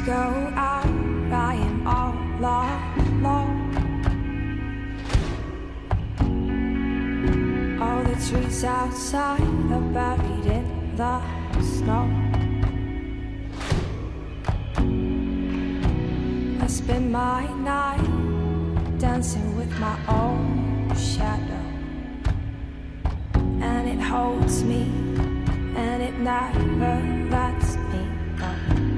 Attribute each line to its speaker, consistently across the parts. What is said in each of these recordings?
Speaker 1: go out, I am all alone. All the trees outside are buried in the snow. I spend my night dancing with my own shadow, and it holds me and it never lets me go.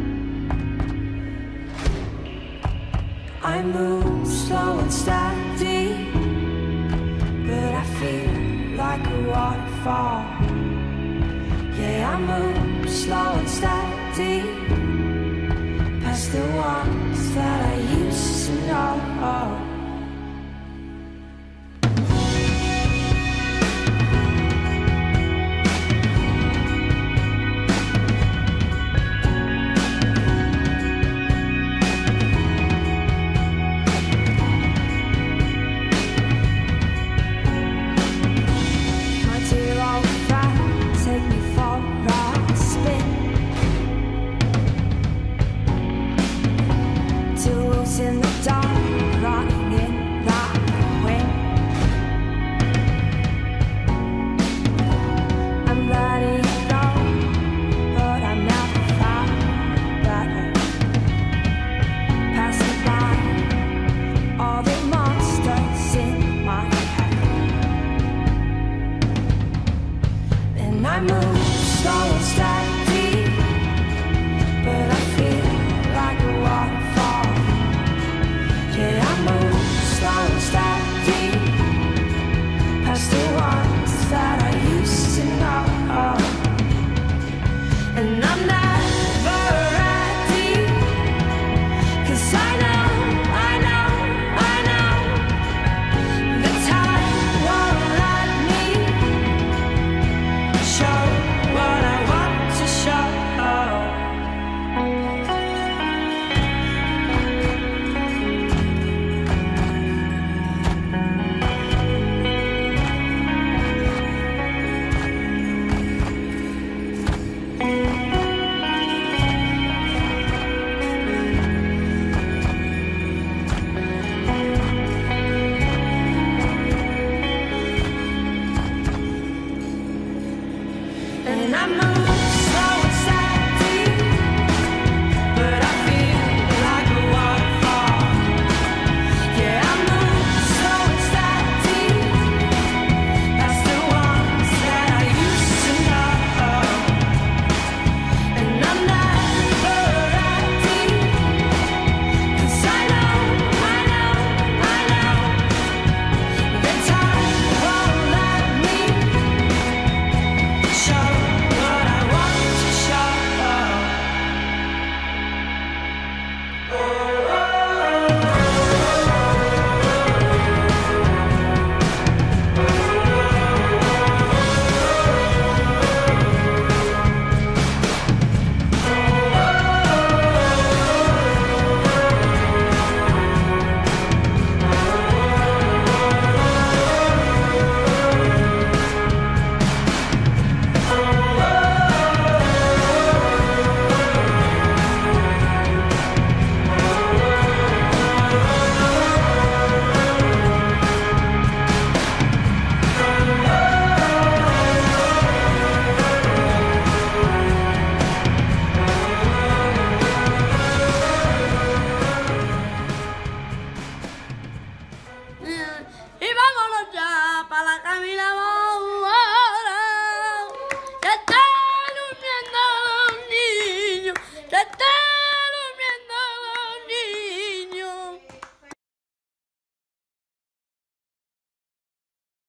Speaker 1: I move slow and steady, but I feel like a waterfall. Yeah, I move slow and steady, past the ones that I used to know. In the dark, running in the wind, I'm letting it go, but I'm never found better. Passing by all the monsters in my head, and I move slow and steady, but I feel like a waterfall. Yeah, I move slow and steady, past the ones that I used to know. And I'm never ready, 'cause I know the time won't let me show what I want to show. And I'm